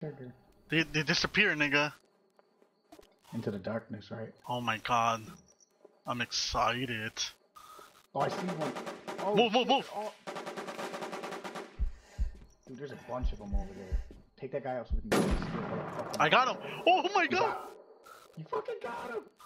They disappear, nigga. Into the darkness, right? Oh my god. I'm excited. Oh, I see one. Oh, Move! Oh. Dude, there's a bunch of them over there. Take that guy out so we can get him. I got him! Oh my god! You fucking got him!